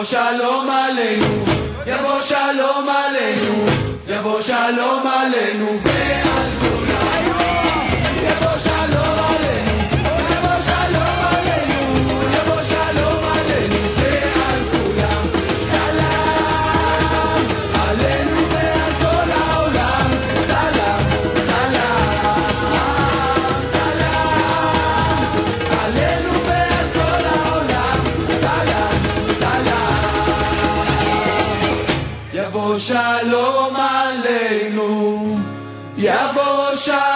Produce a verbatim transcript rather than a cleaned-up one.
שלום עלינו, יבוא שלום עלינו, יבוא שלום עלינו ועל כולם. יבוא שלום עלינו, יבוא שלום עלינו, יבוא שלום עלינו ועל כולם. סלאם עלינו ועל כל העולם. סלאם, סלאם, סלאם עלינו ועל כל העולם. סלאם, סלאם. יבוא שלום עלינו, יבוא שלום